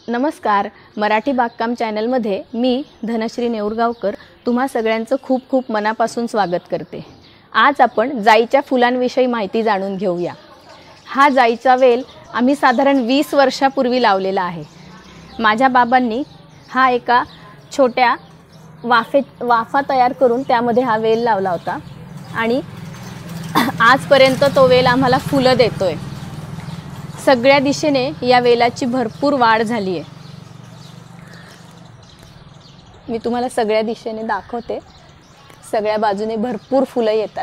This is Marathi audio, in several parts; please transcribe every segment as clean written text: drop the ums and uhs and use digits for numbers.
नमस्कार, मराठी बागकाम चॅनलमध्ये मी धनश्री नेऊरगावकर तुम्हा सगळ्यांचं खूप खूप मनापासून स्वागत करते। आज आपण जाईच्या फुलांविषयी माहिती जाणून घेऊया। हा जाईचा वेल आम्ही साधारण 20 वर्षापूर्वी लावलेला आहे। माझ्या बाबांनी हा एका छोट्या वाफा तयार करून त्यामध्ये हा वेल लावला होता आणि आजपर्यंत तो वेल आम्हाला फुलं देतोय। सगळ्या दिशेने या वेलाची भरपूर वाढ झाली आहे। मी तुम्हाला सगळ्या दिशेने दाखवते। सगळ्या बाजूने भरपूर फुलं येतात।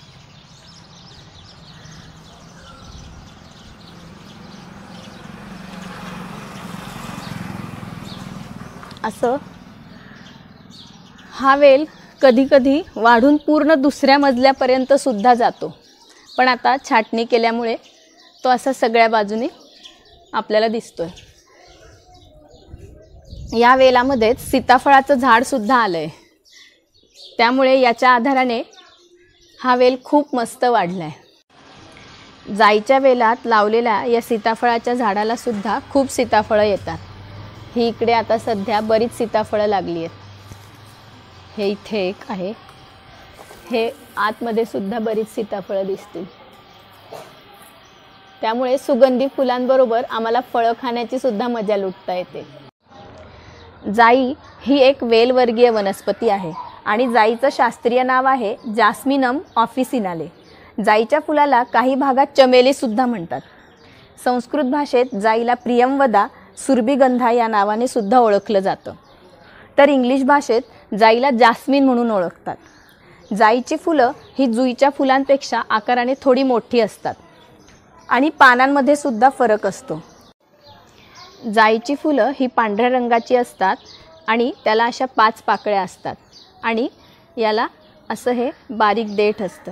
असं हा वेल कधी-कधी वाढून पूर्ण दुसऱ्या मजल्यापर्यंत सुद्धा जातो, पण आता छाटणी केल्यामुळे तो असा सगळ्या बाजूने आपल्याला दिसतोय। या वेलामध्ये सीताफळाचं झाड सुद्धा आलंय, त्यामुळे याच्या आधाराने हा वेल खूप मस्त वाढलाय। जाईच्या वेलात लावलेल्या या सीताफळाच्या झाडाला सुद्धा खूप सीताफळं येतात। ही इकडे आता सध्या बरीच सीताफळं लागली आहेत। हे इथे एक आहे, हे आतमध्ये सुद्धा बरीच सीताफळं दिसतील। त्यामुळे सुगंधी फुलांबरोबर आम्हाला फळं खाण्याची सुद्धा मजा लुटता येते। जाई ही एक वेलवर्गीय वनस्पती आहे आणि जाईचं शास्त्रीय नाव आहे जास्मिनम ऑफिसिनाले। जाईच्या फुलाला काही भागात चमेली सुद्धा म्हणतात। संस्कृत भाषेत जाईला प्रियंवदा सुरभिगंधा या नावाने सुद्धा ओळखलं जातं, तर इंग्लिश भाषेत जाईला जास्मिन म्हणून ओळखतात। जाईची फुलं ही जुईच्या फुलांपेक्षा आकाराने थोडी मोठी असतात आणि पानांमध्ये सुद्धा फरक असतो। जाईची फुलं ही पांढऱ्या रंगाची असतात आणि त्याला अशा 5 पाकळ्या असतात आणि याला असं हे बारीक देठ असतं।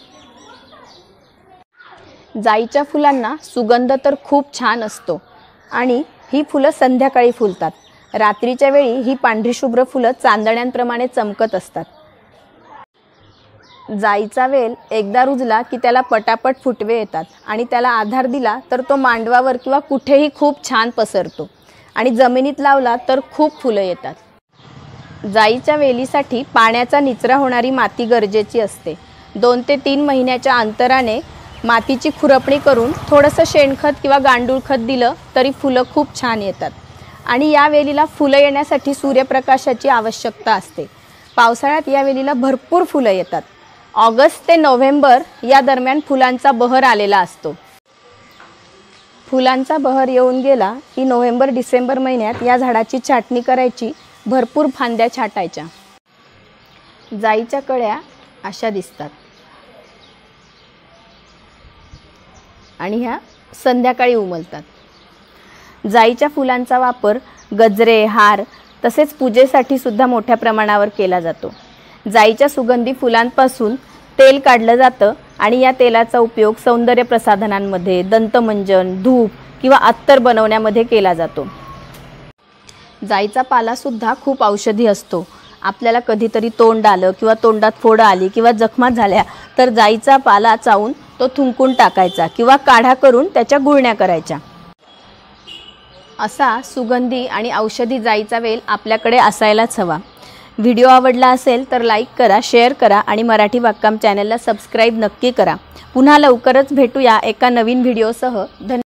जाईच्या फुलांना सुगंध तर खूप छान असतो आणि ही फुलं संध्याकाळी फुलतात। रात्रीच्या वेळी ही पांढरी शुभ्र फुलं चांदण्यांप्रमाणे चमकत असतात। जाईचा वेल एकदा रुजला की त्याला पटापट फुटवे येतात आणि त्याला आधार दिला तर तो मांडवावर किंवा कुठेही खूप छान पसरतो आणि जमिनीत लावला तर खूप फुलं येतात। जाईच्या वेलीसाठी पाण्याचा निचरा होणारी माती गरजेची असते। 2 ते 3 महिन्याच्या अंतराने मातीची खुरपणी करून थोडंसं शेणखत किंवा गांडूळ खत दिलं तरी फुलं खूप छान येतात आणि या वेलीला फुलं येण्यासाठी सूर्यप्रकाशाची आवश्यकता असते। पावसाळ्यात या वेलीला भरपूर फुलं येतात। ऑगस्ट ते नोव्हेंबर या दरम्यान फुलांचा बहर आलेला असतो। फुलांचा बहर येऊन गेला की नोव्हेंबर-डिसेंबर महिन्यात या झाडाची छाटणी करायची। भरपूर फांद्या छाटायच्या। जाईच्या कळ्या अशा दिसतात आणि ह्या संध्याकाळी उमलतात। जाईच्या फुलांचा वापर गजरे, हार तसेच पूजेसाठी सुद्धा मोठ्या प्रमाणावर केला जातो। जाईच्या सुगंधी फुलांपासून तेल काढलं जातं आणि या तेलाचा उपयोग सौंदर्य प्रसाधनांमध्ये, दंतमंजन, धूप किंवा अत्तर बनवण्यामध्ये केला जातो। जाईचा पाला सुद्धा खूप औषधी असतो। आपल्याला कधीतरी तोंड आलं किंवा तोंडात फोड आली किंवा जखमा झाल्या तर जाईचा पाला चावून तो थुंकून टाकायचा किंवा काढा करून त्याच्या गुळण्या करायच्या। असा सुगंधी आणि औषधी जाईचा वेल आपल्याकडे असायलाच हवा। व्हिडिओ आवडला असेल तर लाईक करा, शेअर करा आणि मराठी बागकाम चॅनलला सबस्क्राईब नक्की करा। पुन्हा लवकरच भेटूया एका नवीन व्हिडिओसह।